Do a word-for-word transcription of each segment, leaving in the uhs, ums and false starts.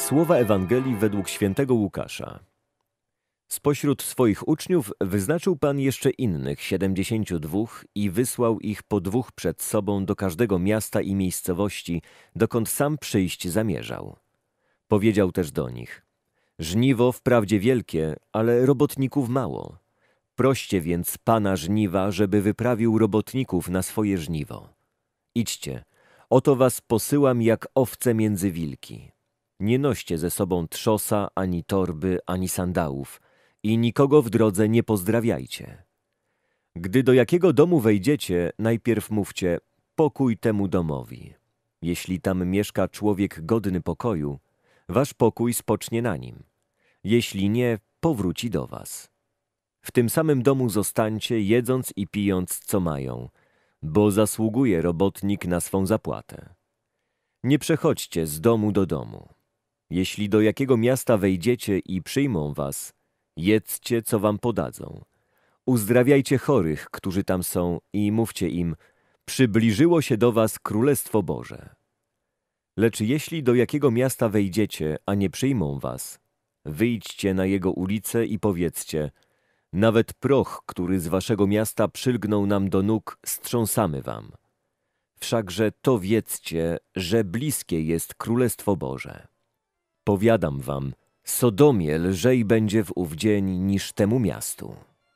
Słowa Ewangelii według świętego Łukasza. Spośród swoich uczniów wyznaczył Pan jeszcze innych siedemdziesięciu dwóch i wysłał ich po dwóch przed sobą do każdego miasta i miejscowości, dokąd sam przyjść zamierzał. Powiedział też do nich: żniwo wprawdzie wielkie, ale robotników mało. Proście więc Pana żniwa, żeby wyprawił robotników na swoje żniwo. Idźcie, oto was posyłam jak owce między wilki. Nie noście ze sobą trzosa, ani torby, ani sandałów i nikogo w drodze nie pozdrawiajcie. Gdy do jakiego domu wejdziecie, najpierw mówcie: pokój temu domowi. Jeśli tam mieszka człowiek godny pokoju, wasz pokój spocznie na nim. Jeśli nie, powróci do was. W tym samym domu zostańcie, jedząc i pijąc, co mają, bo zasługuje robotnik na swą zapłatę. Nie przechodźcie z domu do domu. Jeśli do jakiego miasta wejdziecie i przyjmą was, jedzcie, co wam podadzą. Uzdrawiajcie chorych, którzy tam są, i mówcie im: przybliżyło się do was Królestwo Boże. Lecz jeśli do jakiego miasta wejdziecie, a nie przyjmą was, wyjdźcie na jego ulicę i powiedzcie: nawet proch, który z waszego miasta przylgnął nam do nóg, strząsamy wam. Wszakże to wiedzcie, że bliskie jest Królestwo Boże. Powiadam wam, Sodomie lżej będzie w ów dzień niż temu miastu.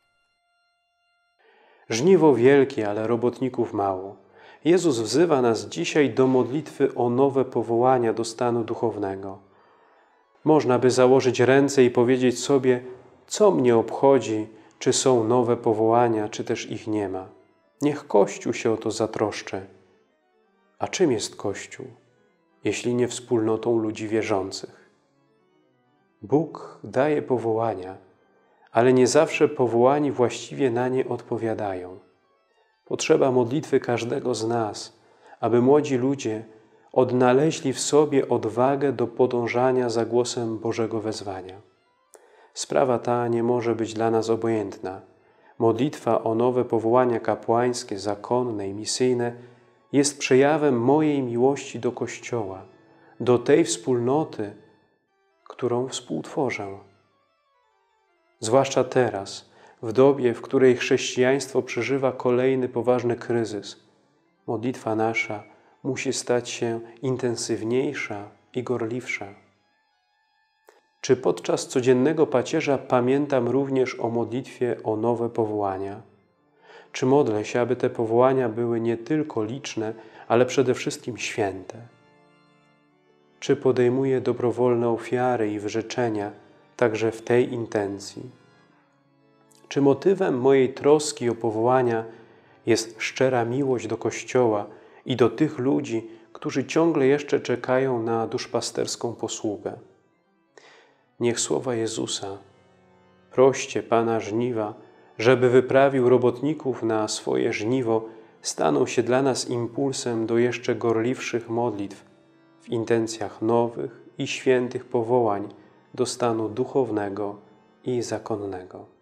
Żniwo wielkie, ale robotników mało. Jezus wzywa nas dzisiaj do modlitwy o nowe powołania do stanu duchownego. Można by założyć ręce i powiedzieć sobie: co mnie obchodzi, czy są nowe powołania, czy też ich nie ma. Niech Kościół się o to zatroszczy. A czym jest Kościół, jeśli nie wspólnotą ludzi wierzących? Bóg daje powołania, ale nie zawsze powołani właściwie na nie odpowiadają. Potrzeba modlitwy każdego z nas, aby młodzi ludzie odnaleźli w sobie odwagę do podążania za głosem Bożego wezwania. Sprawa ta nie może być dla nas obojętna. Modlitwa o nowe powołania kapłańskie, zakonne i misyjne jest przejawem mojej miłości do Kościoła, do tej wspólnoty, którą współtworzę. Zwłaszcza teraz, w dobie, w której chrześcijaństwo przeżywa kolejny poważny kryzys, modlitwa nasza musi stać się intensywniejsza i gorliwsza. Czy podczas codziennego pacierza pamiętam również o modlitwie o nowe powołania? Czy modlę się, aby te powołania były nie tylko liczne, ale przede wszystkim święte? Czy podejmuję dobrowolne ofiary i wyrzeczenia także w tej intencji? Czy motywem mojej troski o powołania jest szczera miłość do Kościoła i do tych ludzi, którzy ciągle jeszcze czekają na duszpasterską posługę? Niech słowa Jezusa: proście Pana żniwa, żeby wyprawił robotników na swoje żniwo, staną się dla nas impulsem do jeszcze gorliwszych modlitw w intencjach nowych i świętych powołań do stanu duchownego i zakonnego.